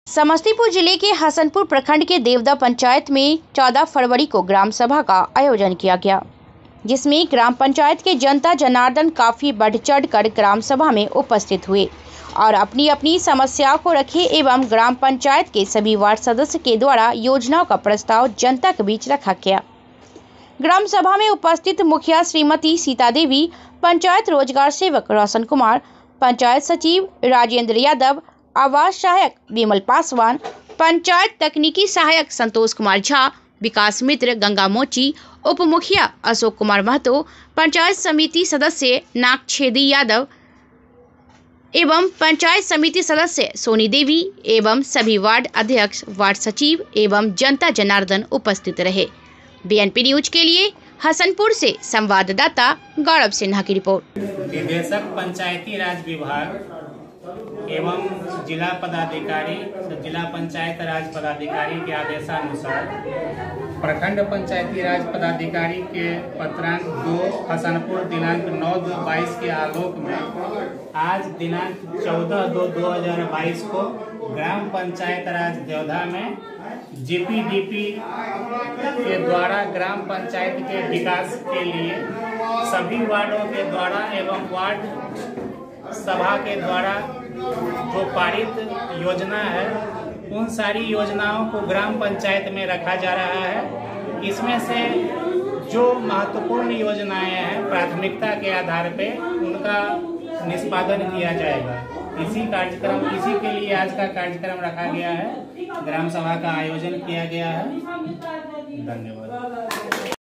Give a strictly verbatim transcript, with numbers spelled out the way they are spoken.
समस्तीपुर जिले के हसनपुर प्रखंड के देवदा पंचायत में चौदह फरवरी को ग्राम सभा का आयोजन किया गया, जिसमें ग्राम पंचायत के जनता जनार्दन काफी बढ़ चढ़ कर ग्राम सभा में उपस्थित हुए और अपनी अपनी समस्याओं को रखे एवं ग्राम पंचायत के सभी वार्ड सदस्य के द्वारा योजनाओं का प्रस्ताव जनता के बीच रखा गया। ग्राम सभा में उपस्थित मुखिया श्रीमती सीता देवी, पंचायत रोजगार सेवक रोशन कुमार, पंचायत सचिव राजेंद्र यादव, आवास सहायक विमल पासवान, पंचायत तकनीकी सहायक संतोष कुमार झा, विकास मित्र गंगा मोची, उप मुखिया अशोक कुमार महतो, पंचायत समिति सदस्य नागछेदी यादव एवं पंचायत समिति सदस्य सोनी देवी एवं सभी वार्ड अध्यक्ष, वार्ड सचिव एवं जनता जनार्दन उपस्थित रहे। बीएनपी न्यूज के लिए हसनपुर से संवाददाता गौरव सिन्हा की रिपोर्ट। निदेशक पंचायती राज विभाग एवं जिला पदाधिकारी जिला पंचायत राज पदाधिकारी के आदेशानुसार प्रखंड पंचायती राज पदाधिकारी के पत्रांक दो हसनपुर दिनांक नौ दो बाईस के आलोक में आज दिनांक चौदह दो दो हजार बाईस को ग्राम पंचायत राज देवधा में जीपीडीपी के द्वारा ग्राम पंचायत के विकास के लिए सभी वार्डों के द्वारा एवं वार्ड सभा के द्वारा जो पारित योजना है उन सारी योजनाओं को ग्राम पंचायत में रखा जा रहा है। इसमें से जो महत्वपूर्ण योजनाएं हैं प्राथमिकता के आधार पे उनका निष्पादन किया जाएगा। इसी कार्यक्रम इसी के लिए आज का कार्यक्रम रखा गया है, ग्राम सभा का आयोजन किया गया है। धन्यवाद।